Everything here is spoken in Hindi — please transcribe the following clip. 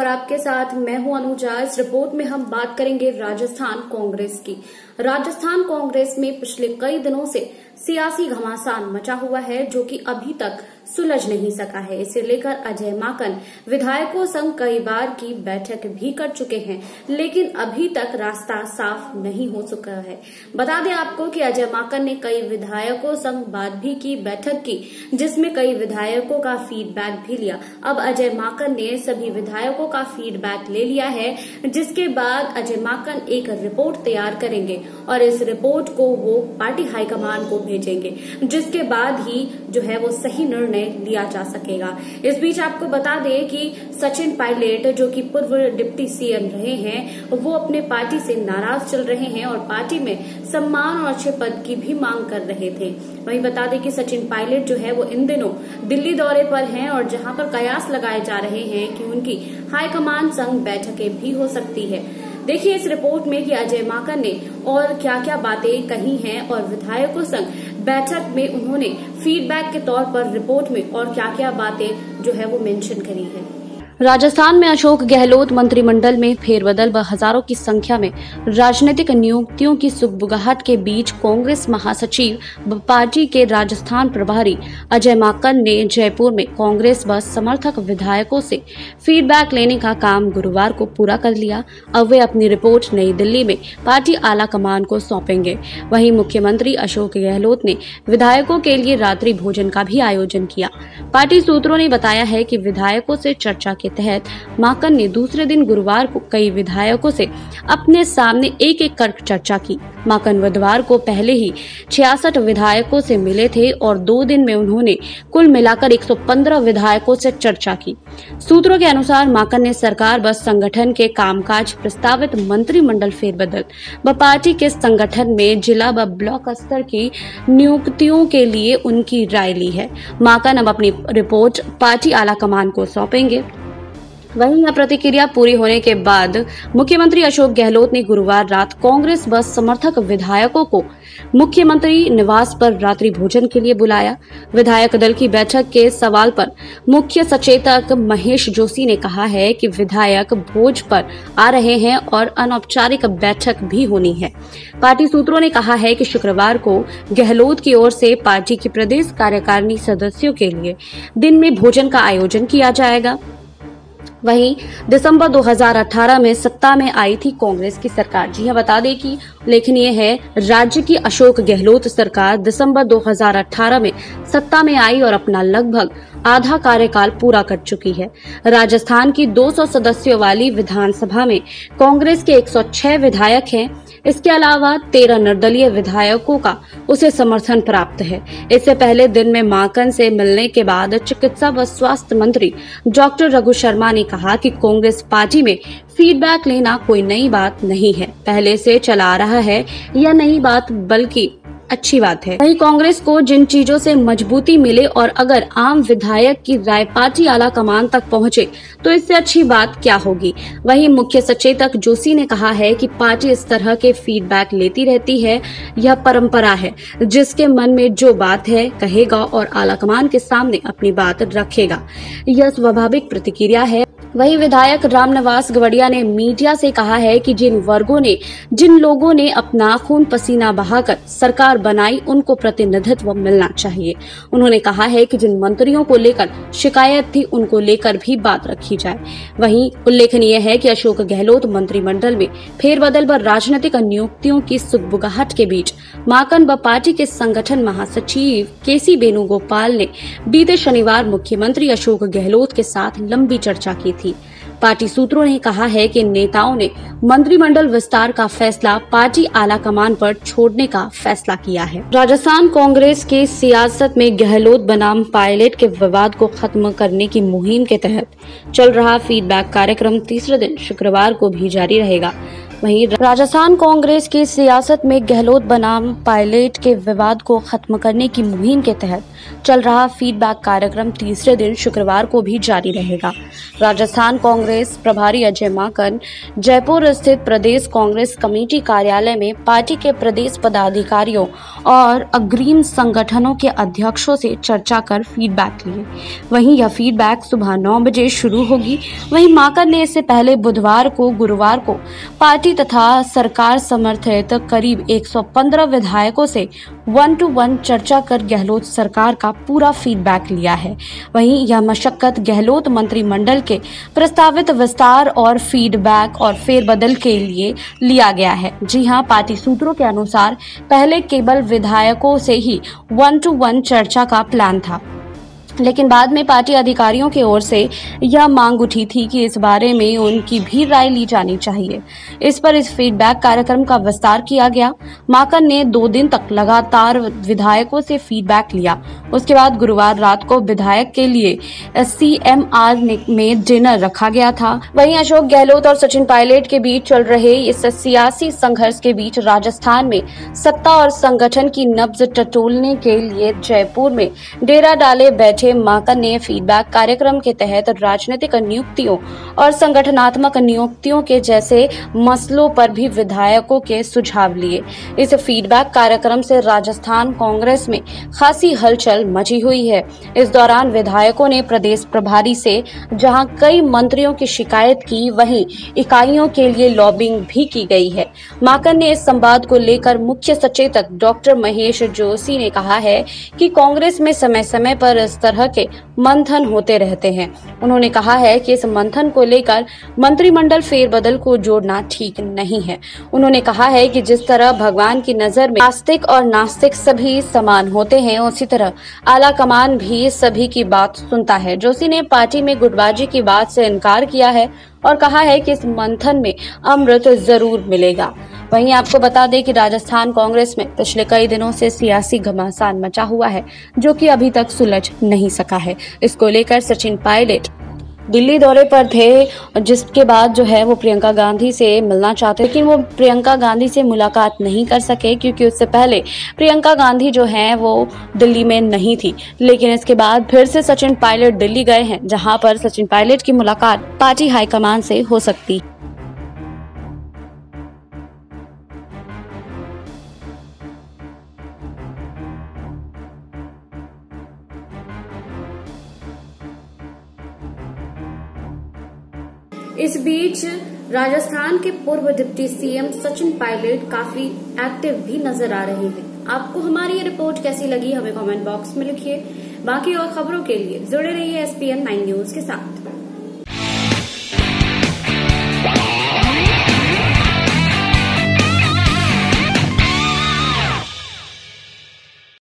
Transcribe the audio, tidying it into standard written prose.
और आपके साथ मैं हूं अनुजा। इस रिपोर्ट में हम बात करेंगे राजस्थान कांग्रेस की। राजस्थान कांग्रेस में पिछले कई दिनों से सियासी घमासान मचा हुआ है, जो कि अभी तक सुलझ नहीं सका है। इसे लेकर अजय माकन विधायकों संग कई बार की बैठक भी कर चुके हैं, लेकिन अभी तक रास्ता साफ नहीं हो सका है। बता दें आपको कि अजय माकन ने कई विधायकों संग बात भी की, बैठक की, जिसमें कई विधायकों का फीडबैक भी लिया। अब अजय माकन ने सभी विधायकों का फीडबैक ले लिया है, जिसके बाद अजय माकन एक रिपोर्ट तैयार करेंगे और इस रिपोर्ट को वो पार्टी हाईकमान को भेजेंगे, जिसके बाद ही जो है वो सही निर्णय लिया जा सकेगा। इस बीच आपको बता दें कि सचिन पायलट, जो कि पूर्व डिप्टी सीएम रहे हैं, वो अपने पार्टी से नाराज चल रहे हैं और पार्टी में सम्मान और अच्छे पद की भी मांग कर रहे थे। वहीं बता दें कि सचिन पायलट जो है वो इन दिनों दिल्ली दौरे पर हैं और जहां पर कयास लगाए जा रहे हैं कि उनकी हाईकमान संग बैठकें भी हो सकती है। देखिए इस रिपोर्ट में कि अजय माकन ने और क्या क्या बातें कही हैं और विधायकों संग बैठक में उन्होंने फीडबैक के तौर पर रिपोर्ट में और क्या क्या बातें जो है वो मेंशन करी है। राजस्थान में अशोक गहलोत मंत्रिमंडल में फेरबदल व हजारों की संख्या में राजनीतिक नियुक्तियों की सुगबुगाहट के बीच कांग्रेस महासचिव व पार्टी के राजस्थान प्रभारी अजय माकन ने जयपुर में कांग्रेस व समर्थक विधायकों से फीडबैक लेने का काम गुरुवार को पूरा कर लिया। अब वे अपनी रिपोर्ट नई दिल्ली में पार्टी आला कमान को सौंपेंगे। वहीं मुख्यमंत्री अशोक गहलोत ने विधायकों के लिए रात्रि भोजन का भी आयोजन किया। पार्टी सूत्रों ने बताया है कि विधायकों से चर्चा के तहत माकन ने दूसरे दिन गुरुवार को कई विधायकों से अपने सामने एक एक कर चर्चा की। माकन बुधवार को पहले ही 66 विधायकों से मिले थे और 2 दिन में उन्होंने कुल मिलाकर 115 विधायकों से चर्चा की। सूत्रों के अनुसार माकन ने सरकार व संगठन के कामकाज, प्रस्तावित मंत्रिमंडल फेरबदल व पार्टी के संगठन में जिला व ब्लॉक स्तर की नियुक्तियों के लिए उनकी राय ली है। माकन अब अपनी रिपोर्ट पार्टी आलाकमान को सौंपेंगे। वहीं यह प्रतिक्रिया पूरी होने के बाद मुख्यमंत्री अशोक गहलोत ने गुरुवार रात कांग्रेस व समर्थक विधायकों को मुख्यमंत्री निवास पर रात्रि भोजन के लिए बुलाया। विधायक दल की बैठक के सवाल पर मुख्य सचेतक महेश जोशी ने कहा है कि विधायक भोज पर आ रहे हैं और अनौपचारिक बैठक भी होनी है। पार्टी सूत्रों ने कहा है कि शुक्रवार को गहलोत की ओर से पार्टी की प्रदेश कार्यकारिणी सदस्यों के लिए दिन में भोजन का आयोजन किया जाएगा। वहीं दिसंबर 2018 में सत्ता में आई थी कांग्रेस की सरकार। जी हां, बता दें कि उल्लेखनीय है, राज्य की अशोक गहलोत सरकार दिसंबर 2018 में सत्ता में आई और अपना लगभग आधा कार्यकाल पूरा कर चुकी है। राजस्थान की 200 सदस्यों वाली विधानसभा में कांग्रेस के 106 विधायक हैं। इसके अलावा 13 निर्दलीय विधायकों का उसे समर्थन प्राप्त है। इससे पहले दिन में माकन से मिलने के बाद चिकित्सा व स्वास्थ्य मंत्री डॉक्टर रघु शर्मा ने कहा कि कांग्रेस पार्टी में फीडबैक लेना कोई नई बात नहीं है, पहले से चला आ रहा है। यह नई बात बल्कि अच्छी बात है। वहीं कांग्रेस को जिन चीजों से मजबूती मिले और अगर आम विधायक की राय पार्टी आला कमान तक पहुंचे तो इससे अच्छी बात क्या होगी। वहीं मुख्य सचेतक जोशी ने कहा है कि पार्टी इस तरह के फीडबैक लेती रहती है, यह परंपरा है। जिसके मन में जो बात है कहेगा और आला कमान के सामने अपनी बात रखेगा, यह स्वाभाविक प्रतिक्रिया है। वहीं विधायक रामनिवास गवड़िया ने मीडिया से कहा है कि जिन लोगों ने अपना खून पसीना बहाकर सरकार बनाई, उनको प्रतिनिधित्व मिलना चाहिए। उन्होंने कहा है कि जिन मंत्रियों को लेकर शिकायत थी, उनको लेकर भी बात रखी जाए। वहीं उल्लेखनीय है कि अशोक गहलोत मंत्रिमंडल में फेरबदल व राजनीतिक नियुक्तियों की सुगबुगाहट के बीच माकन व पार्टी के संगठन महासचिव केसी वेणुगोपाल ने बीते शनिवार मुख्यमंत्री अशोक गहलोत के साथ लंबी चर्चा की थी। पार्टी सूत्रों ने कहा है कि नेताओं ने मंत्रिमंडल विस्तार का फैसला पार्टी आला कमान पर छोड़ने का फैसला किया है। राजस्थान कांग्रेस के सियासत में गहलोत बनाम पायलट के विवाद को खत्म करने की मुहिम के तहत चल रहा फीडबैक कार्यक्रम तीसरे दिन शुक्रवार को भी जारी रहेगा। वहीं राजस्थान कांग्रेस की सियासत में गहलोत बनाम पायलट के विवाद को खत्म करने की मुहिम के तहत चल रहा फीडबैक कार्यक्रम तीसरे दिन शुक्रवार को भी जारी रहेगा। राजस्थान कांग्रेस प्रभारी अजय माकन जयपुर स्थित प्रदेश कांग्रेस कमेटी कार्यालय में पार्टी के प्रदेश पदाधिकारियों और अग्रिम संगठनों के अध्यक्षों से चर्चा कर फीडबैक लिए। वहीं यह फीडबैक सुबह 9 बजे शुरू होगी। वहीं माकन ने इससे पहले बुधवार को गुरुवार को पार्टी तथा सरकार समर्थित करीब 115 विधायकों से 1-to-1 चर्चा कर गहलोत सरकार का पूरा फीडबैक लिया है। वहीं यह मशक्कत गहलोत मंत्रिमंडल के प्रस्तावित विस्तार और फीडबैक और फेरबदल के लिए लिया गया है। जी हां, पार्टी सूत्रों के अनुसार पहले केवल विधायकों से ही 1-to-1 चर्चा का प्लान था, लेकिन बाद में पार्टी अधिकारियों की ओर से यह मांग उठी थी कि इस बारे में उनकी भी राय ली जानी चाहिए। इस पर इस फीडबैक कार्यक्रम का विस्तार किया गया। माकन ने 2 दिन तक लगातार विधायकों से फीडबैक लिया। उसके बाद गुरुवार रात को विधायक के लिए CMR में डिनर रखा गया था। वहीं अशोक गहलोत और सचिन पायलट के बीच चल रहे इस सियासी संघर्ष के बीच राजस्थान में सत्ता और संगठन की नब्ज टटोलने के लिए जयपुर में डेरा डाले बैठे माकन ने फीडबैक कार्यक्रम के तहत राजनीतिक नियुक्तियों और संगठनात्मक नियुक्तियों के जैसे मसलों पर भी विधायकों के सुझाव लिए। इस फीडबैक कार्यक्रम से राजस्थान कांग्रेस में खासी हलचल मची हुई है। इस दौरान विधायकों ने प्रदेश प्रभारी से जहां कई मंत्रियों की शिकायत की, वहीं इकाइयों के लिए लॉबिंग भी की गई है। माकन ने इस संवाद को लेकर मुख्य सचेतक डॉक्टर महेश जोशी ने कहा है कि कांग्रेस में समय समय पर इस तरह के मंथन होते रहते हैं। उन्होंने कहा है कि इस मंथन को लेकर मंत्रिमंडल फेरबदल को जोड़ना ठीक नहीं है। उन्होंने कहा है कि जिस तरह भगवान की नजर में आस्तिक और नास्तिक सभी समान होते हैं, उसी तरह आला कमान भी सभी की बात सुनता है। जोशी ने पार्टी में गुटबाजी की बात से इनकार किया है और कहा है कि इस मंथन में अमृत जरूर मिलेगा। वहीं आपको बता दें कि राजस्थान कांग्रेस में पिछले कई दिनों से सियासी घमासान मचा हुआ है, जो कि अभी तक सुलझ नहीं सका है। इसको लेकर सचिन पायलट दिल्ली दौरे पर थे, जिसके बाद जो है वो प्रियंका गांधी से मिलना चाहते, लेकिन वो प्रियंका गांधी से मुलाकात नहीं कर सके क्योंकि उससे पहले प्रियंका गांधी जो है वो दिल्ली में नहीं थी। लेकिन इसके बाद फिर से सचिन पायलट दिल्ली गए हैं, जहां पर सचिन पायलट की मुलाकात पार्टी हाईकमान से हो सकती। इस बीच राजस्थान के पूर्व डिप्टी CM सचिन पायलट काफी एक्टिव भी नजर आ रहे हैं। आपको हमारी ये रिपोर्ट कैसी लगी, हमें कमेंट बॉक्स में लिखिए। बाकी और खबरों के लिए जुड़े रहिए SPN 9 न्यूज के साथ।